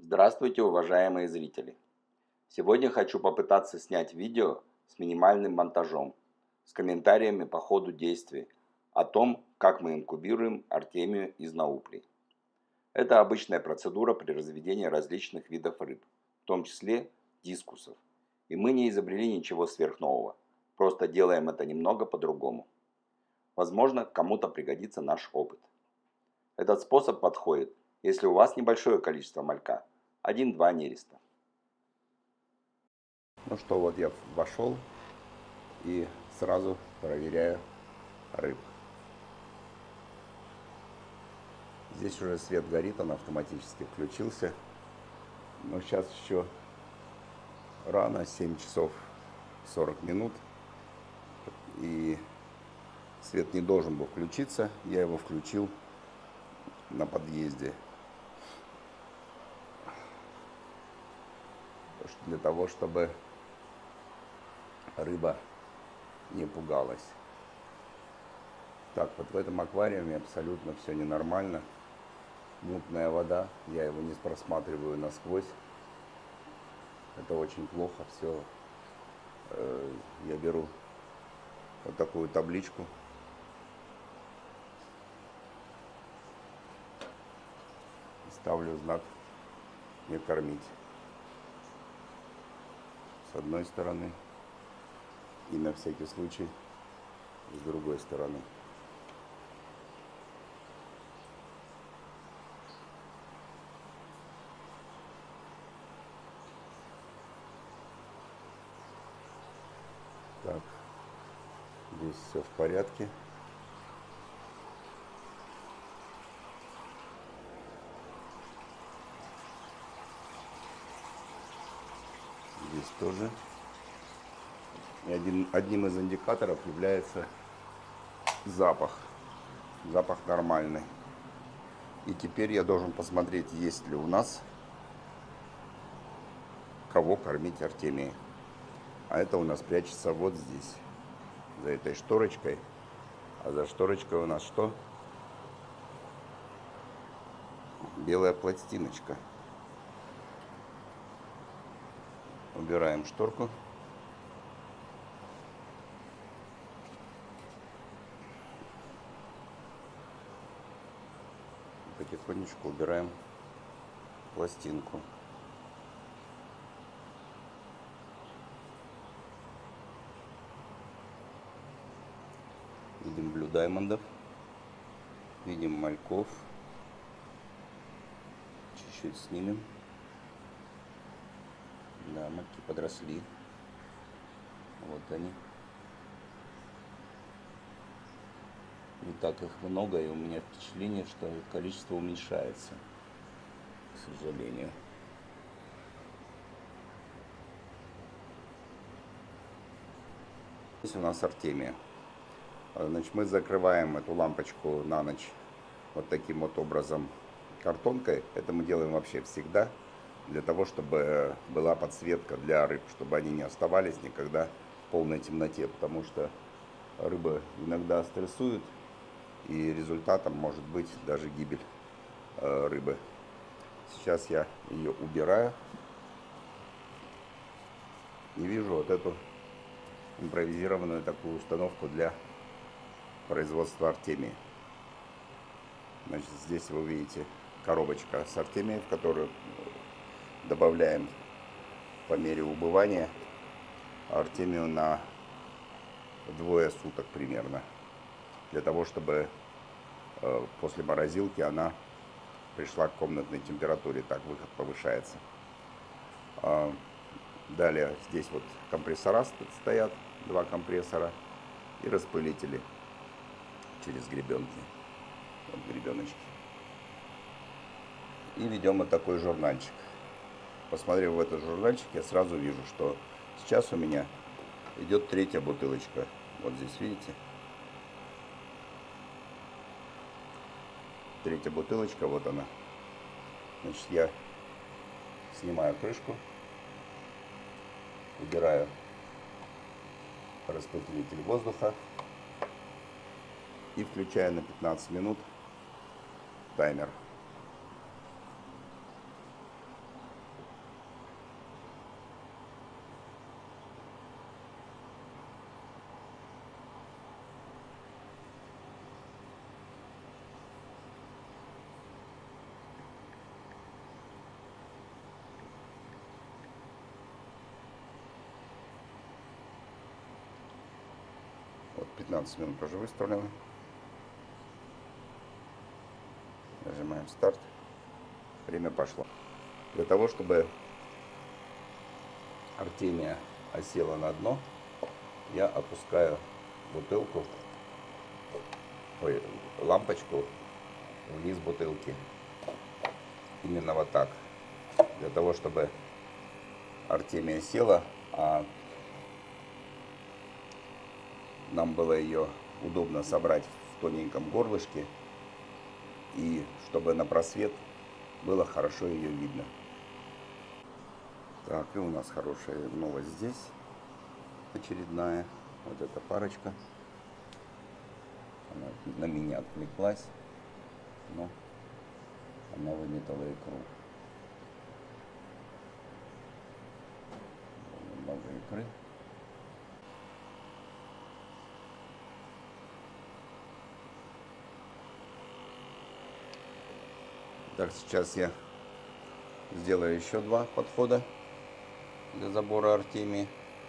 Здравствуйте, уважаемые зрители! Сегодня хочу попытаться снять видео с минимальным монтажом, с комментариями по ходу действий о том, как мы инкубируем артемию из науплей. Это обычная процедура при разведении различных видов рыб, в том числе дискусов. И мы не изобрели ничего сверхнового, просто делаем это немного по-другому. Возможно, кому-то пригодится наш опыт. Этот способ подходит, если у вас небольшое количество малька, 1-2 нереста. Ну что, вот я вошел и сразу проверяю рыб. Здесь уже свет горит, он автоматически включился. Но сейчас еще рано, 7 часов 40 минут. И свет не должен был включиться. Я его включил на подъезде. Для того, чтобы рыба не пугалась. Так, вот в этом аквариуме абсолютно все ненормально. Мутная вода, я его не просматриваю насквозь. Это очень плохо все. Я беру вот такую табличку. Ставлю знак «Не кормить» с одной стороны и на всякий случай с другой стороны. Так, здесь все в порядке. Здесь тоже. И одним из индикаторов является запах. Запах нормальный. И теперь я должен посмотреть, есть ли у нас кого кормить артемией. А это у нас прячется вот здесь, за этой шторочкой. А за шторочкой у нас что? Белая пластиночка. Убираем шторку. Потихонечку убираем пластинку. Видим блю даймондов, видим мальков. Чуть-чуть снимем. Да, мальки подросли. Вот они. Не так их много, и у меня впечатление, что количество уменьшается, к сожалению. Здесь у нас артемия. Значит, мы закрываем эту лампочку на ночь вот таким вот образом картонкой. Это мы делаем вообще всегда, для того, чтобы была подсветка для рыб, чтобы они не оставались никогда в полной темноте, потому что рыбы иногда стрессуют, и результатом может быть даже гибель рыбы. Сейчас я ее убираю и вижу вот эту импровизированную такую установку для производства артемии. Значит, здесь вы видите коробочка с артемией, в которую добавляем по мере убывания артемию на 2 суток примерно, для того, чтобы после морозилки она пришла к комнатной температуре, так выход повышается. Далее здесь вот компрессора стоят, 2 компрессора и распылители через гребенки, вот гребеночки. И ведем вот такой журнальчик. Посмотрев в этот журнальчик, я сразу вижу, что сейчас у меня идет 3-я бутылочка. Вот здесь видите? 3-я бутылочка, вот она. Значит, я снимаю крышку, убираю распределитель воздуха и включаю на 15 минут таймер. 15 минут уже выставлено. Нажимаем старт. Время пошло. Для того, чтобы артемия осела на дно, я опускаю бутылку, лампочку вниз бутылки. Именно вот так. Для того, чтобы артемия села, а нам было ее удобно собрать в тоненьком горлышке, и чтобы на просвет было хорошо ее видно. Так, и у нас хорошая новость здесь, очередная. Вот эта парочка, она на меня отвлеклась, но она выметала икру. Много икры. Так, сейчас я сделаю еще два подхода для забора артемии.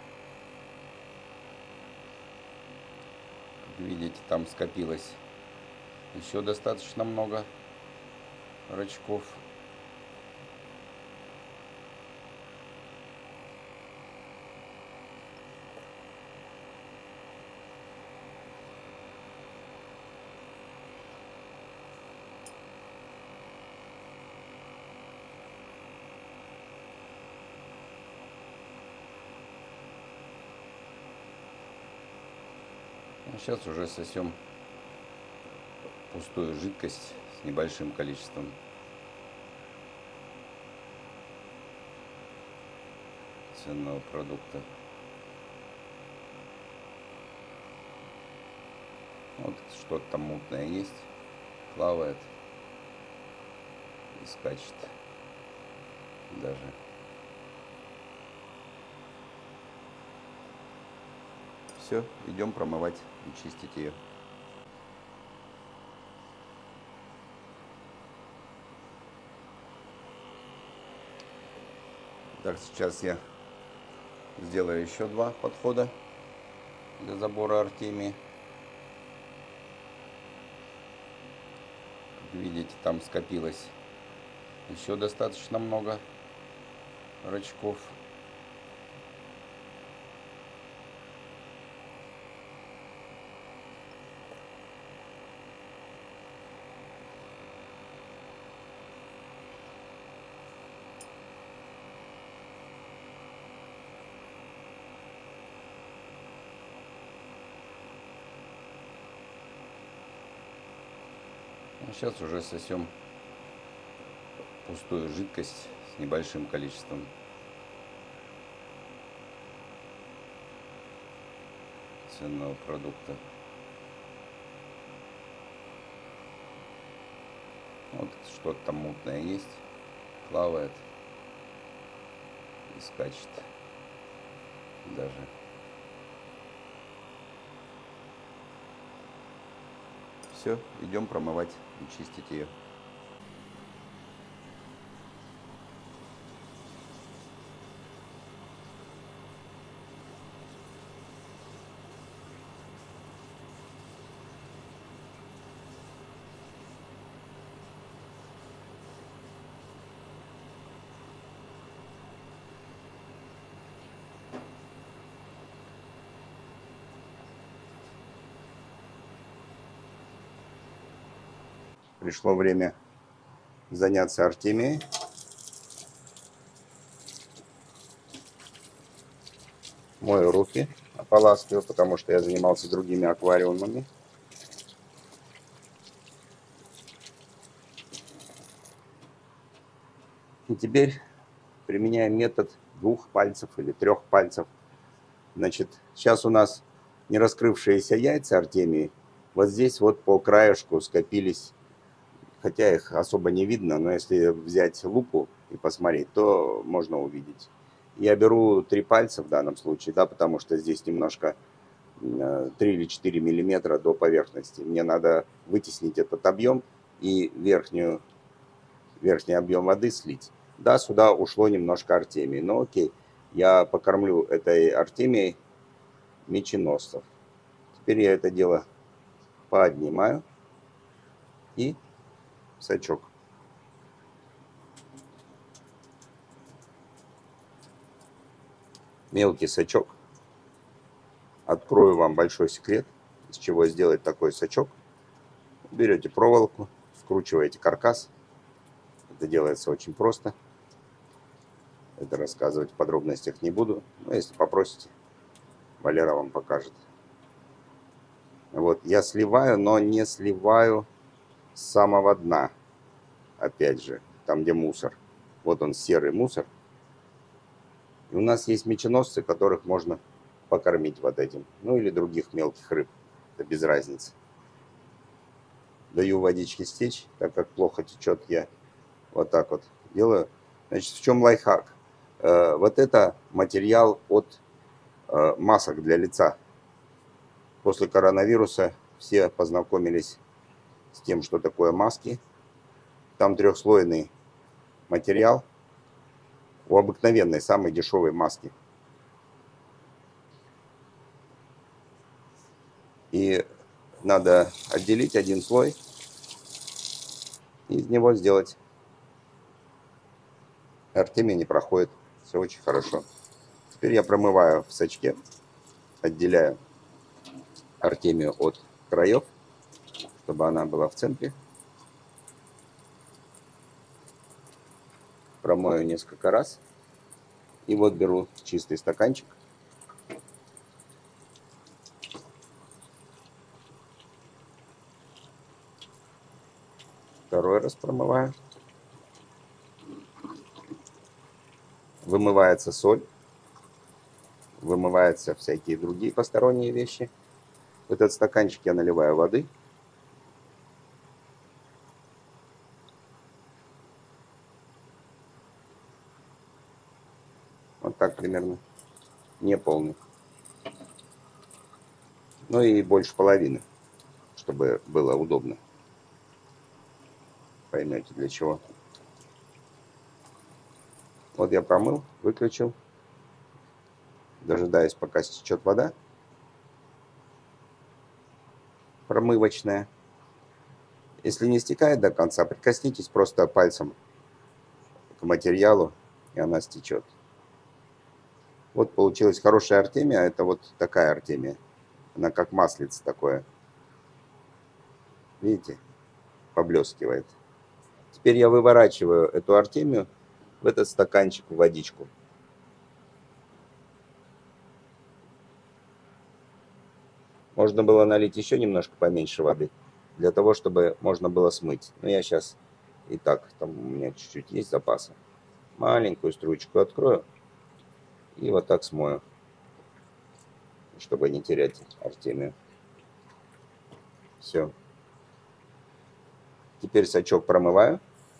Как видите, там скопилось еще достаточно много рачков. Сейчас уже сосем пустую жидкость с небольшим количеством ценного продукта. Вот что-то там мутное есть, плавает и скачет даже. Все, идем промывать и чистить ее. Так, сейчас я сделаю еще два подхода для забора артемии. Как видите, там скопилось еще достаточно много рачков. Сейчас уже сосем пустую жидкость с небольшим количеством ценного продукта. Вот что-то там мутное есть, плавает и скачет даже. Все, идем промывать и чистить ее. Пришло время заняться артемией. Мою руки, ополаскиваю, потому что я занимался другими аквариумами. И теперь применяем метод 2 пальцев или 3 пальцев. Значит, сейчас у нас не раскрывшиеся яйца артемии. Вот здесь вот по краешку скопились, хотя их особо не видно, но если взять лупу и посмотреть, то можно увидеть. Я беру 3 пальца в данном случае, да, потому что здесь немножко 3 или 4 миллиметра до поверхности. Мне надо вытеснить этот объем и верхний объем воды слить. Да, сюда ушло немножко артемии, но окей. Я покормлю этой артемией меченосцев. Теперь я это дело поднимаю и сачок. Мелкий сачок. Открою вам большой секрет, из чего сделать такой сачок. Берете проволоку, скручиваете каркас. Это делается очень просто. Это рассказывать в подробностях не буду. Но если попросите, Валера вам покажет. Вот, я сливаю, но не сливаю с самого дна. Опять же, там где мусор. Вот он, серый мусор. И у нас есть меченосцы, которых можно покормить вот этим. Ну или других мелких рыб. Это без разницы. Даю водички стечь, так как плохо течет, я вот так вот делаю. Значит, в чем лайфхак? Вот это материал от масок для лица. После коронавируса все познакомились с тем, что такое маски. Там трехслойный материал у обыкновенной, самой дешевой маски. И надо отделить один слой и из него сделать. Артемия не проходит. Все очень хорошо. Теперь я промываю в сачке, отделяю артемию от краев, чтобы она была в центре. Промою несколько раз. И вот беру чистый стаканчик. Второй раз промываю. Вымывается соль. Вымываются всякие другие посторонние вещи. В этот стаканчик я наливаю воды. Вот так примерно. Не полный. Ну и больше половины, чтобы было удобно. Поймете для чего. Вот я промыл, выключил. Дожидаюсь, пока стечет вода. Промывочная. Если не стекает до конца, прикоснитесь просто пальцем к материалу, и она стечет. Вот получилась хорошая артемия. Это вот такая артемия. Она как маслице такое. Видите? Поблескивает. Теперь я выворачиваю эту артемию в этот стаканчик в водичку. Можно было налить еще немножко поменьше воды, для того, чтобы можно было смыть. Но я сейчас и так, там у меня чуть-чуть есть запаса. Маленькую струечку открою и вот так смою, чтобы не терять артемию. Все. Теперь сачок промываю.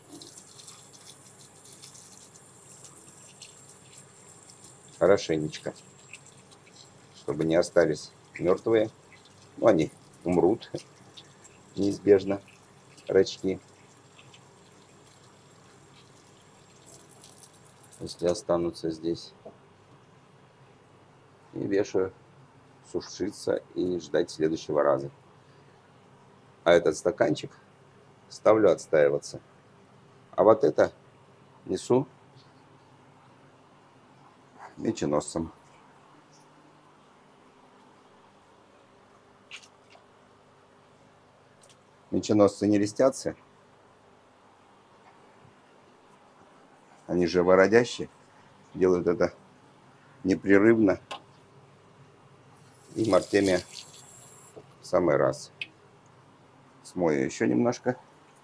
Хорошенечко, чтобы не остались мертвые. Ну, они умрут неизбежно, рачки, если останутся здесь. И вешаю сушиться и ждать следующего раза. А этот стаканчик ставлю отстаиваться. А вот это несу меченосцам. Меченосцы не листятся. Они живородящие. Делают это непрерывно. И артемия в самый раз. Смою еще немножко.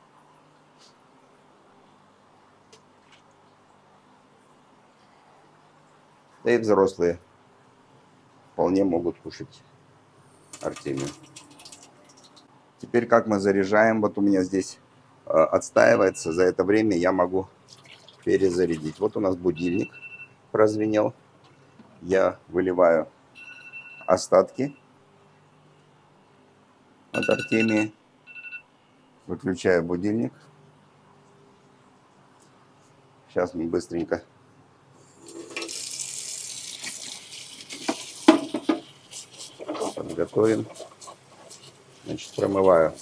Да и взрослые вполне могут кушать артемию. Теперь как мы заряжаем? Вот у меня здесь отстаивается. За это время я могу перезарядить. Вот у нас будильник прозвенел. Я выливаю остатки от артемии. Выключаю будильник. Сейчас мы быстренько подготовим. Значит, промываю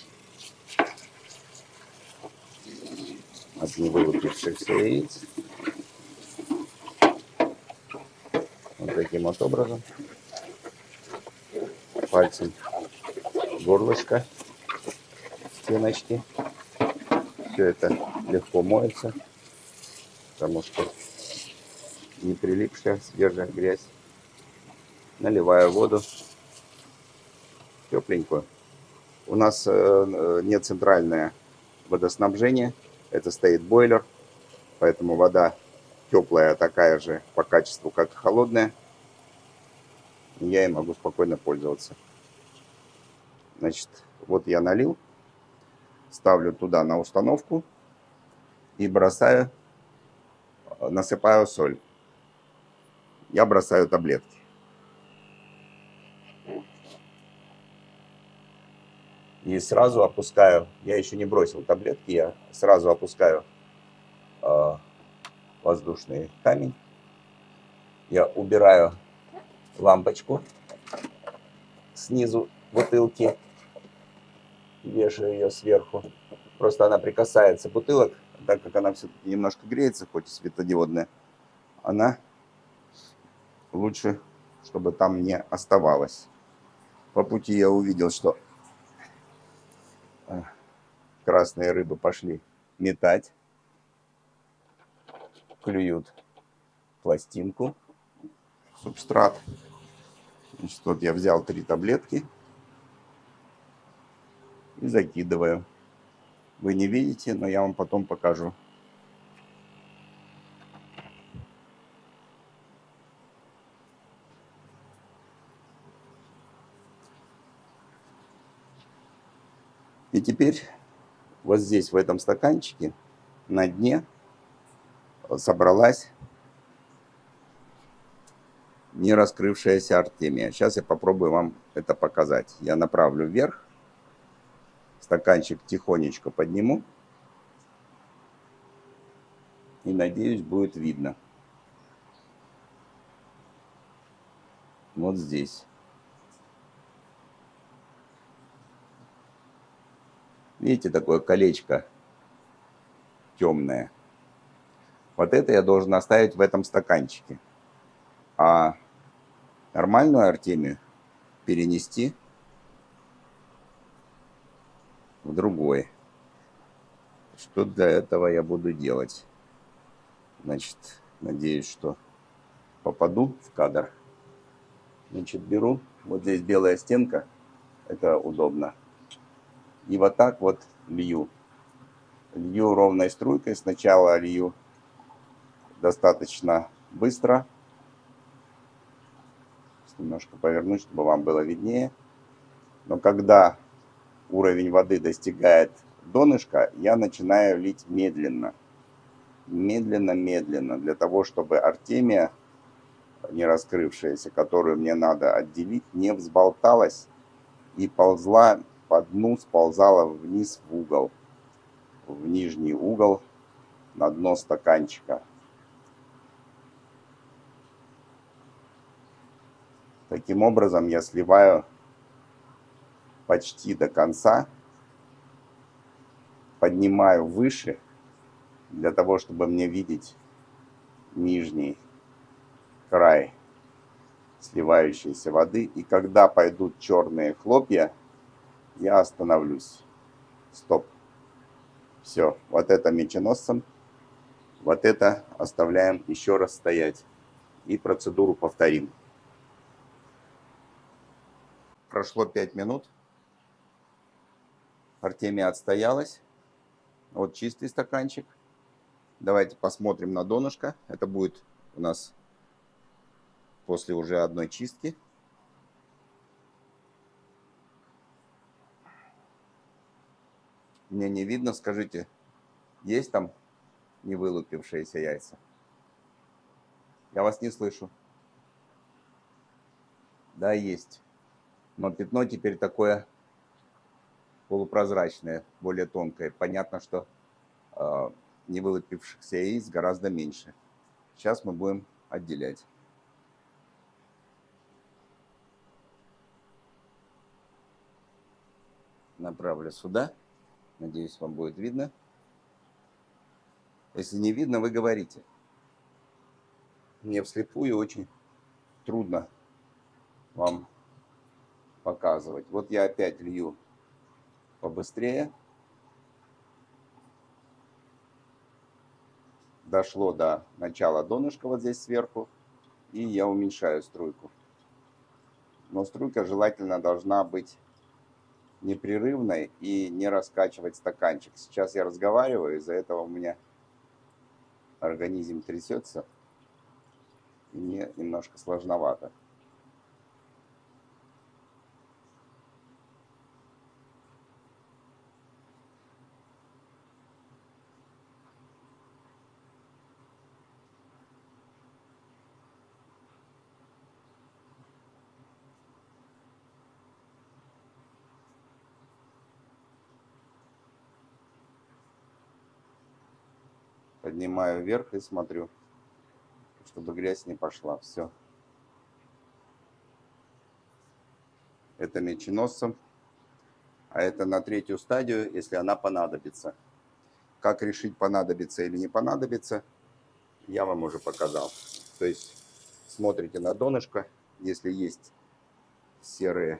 от невылупившихся яиц. Вот таким вот образом. Пальцем горлышко, стеночки. Все это легко моется, потому что не прилипшая свежая грязь. Наливаю воду тепленькую. У нас не центральное водоснабжение, это стоит бойлер, поэтому вода теплая, такая же по качеству, как и холодная. И я ей могу спокойно пользоваться. Значит, вот я налил, ставлю туда на установку и бросаю, насыпаю соль. Я бросаю таблетки. И сразу опускаю, я еще не бросил таблетки, я сразу опускаю воздушный камень. Я убираю лампочку снизу бутылки, вешаю ее сверху. Просто она прикасается бутылок, так как она все-таки немножко греется, хоть и светодиодная, она лучше, чтобы там не оставалась. По пути я увидел, что красные рыбы пошли метать, клюют пластинку, субстрат. Значит, вот я взял 3 таблетки и закидываю. Вы не видите, но я вам потом покажу. И теперь вот здесь, в этом стаканчике, на дне собралась не раскрывшаяся артемия. Сейчас я попробую вам это показать. Я направлю вверх, стаканчик тихонечко подниму. И, надеюсь, будет видно. Вот здесь. Видите, такое колечко темное. Вот это я должен оставить в этом стаканчике. А нормальную артемию перенести в другой. Что для этого я буду делать? Значит, надеюсь, что попаду в кадр. Значит, беру, вот здесь белая стенка, это удобно. И вот так вот лью. Лью ровной струйкой. Сначала лью достаточно быстро. Немножко повернуть, чтобы вам было виднее. Но когда уровень воды достигает донышка, я начинаю лить медленно. Медленно, для того, чтобы артемия, не раскрывшаяся, которую мне надо отделить, не взболталась и ползла по дну, сползала вниз в угол, в нижний угол, на дно стаканчика. Таким образом я сливаю почти до конца, поднимаю выше, для того, чтобы мне видеть нижний край сливающейся воды. И когда пойдут черные хлопья, я остановлюсь. Стоп. Все. Вот это меченосцем. Вот это оставляем еще раз стоять. И процедуру повторим. Прошло 5 минут. Артемия отстоялась. Вот чистый стаканчик. Давайте посмотрим на донышко. Это будет у нас после уже одной чистки. Мне не видно, скажите, есть там не вылупившиеся яйца? Я вас не слышу. Да, есть. Но пятно теперь такое полупрозрачное, более тонкое. Понятно, что не вылупившихся яиц гораздо меньше. Сейчас мы будем отделять. направлю сюда. Надеюсь, вам будет видно. Если не видно, вы говорите. Мне вслепую очень трудно вам показывать. Вот я опять лью побыстрее. Дошло до начала донышка вот здесь сверху. И я уменьшаю струйку. Но струйка желательно должна быть непрерывной и не раскачивать стаканчик. Сейчас я разговариваю, из-за этого у меня организм трясется. И мне немножко сложновато. Поднимаю вверх и смотрю, чтобы грязь не пошла. Все. Это меченосцем, а это на третью стадию, если она понадобится. Как решить, понадобится или не понадобится, я вам уже показал. То есть смотрите на донышко, если есть серые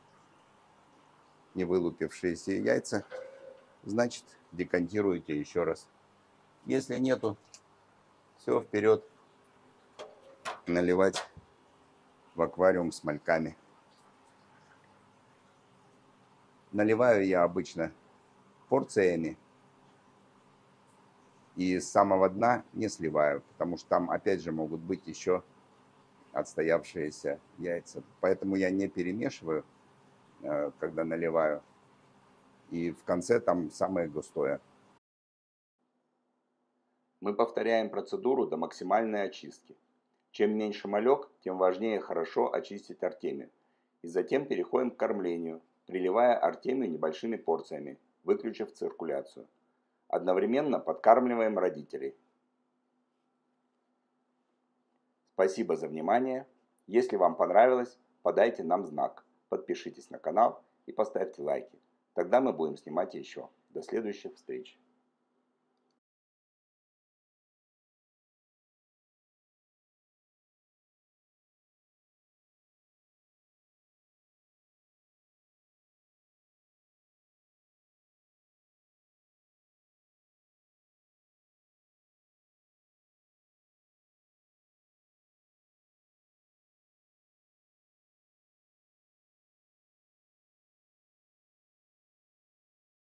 не вылупившиеся яйца, значит декантируете еще раз. Если нету, все, вперед наливать в аквариум с мальками. Наливаю я обычно порциями и с самого дна не сливаю, потому что там опять же могут быть еще отстоявшиеся яйца. Поэтому я не перемешиваю, когда наливаю. И в конце там самое густое. Мы повторяем процедуру до максимальной очистки. Чем меньше малек, тем важнее хорошо очистить артемию. И затем переходим к кормлению, приливая артемию небольшими порциями, выключив циркуляцию. Одновременно подкармливаем родителей. Спасибо за внимание. Если вам понравилось, подайте нам знак, подпишитесь на канал и поставьте лайки. Тогда мы будем снимать еще. До следующих встреч.